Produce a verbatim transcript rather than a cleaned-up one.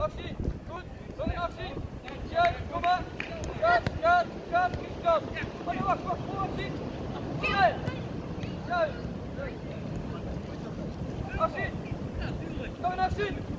actie. Goed. Nog een actie. Juist, kom maar. Gaat, gaat, gaat. Richtkant. Oh nee, wacht, wacht. Voor actie. Juist. Juist. Actie. Kom in actie.